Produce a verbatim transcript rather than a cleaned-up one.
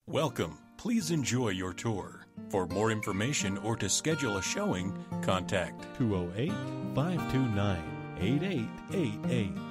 Welcome. Please enjoy your tour. For more information or to schedule a showing, contact two oh eight, five two nine, eight eight eight eight.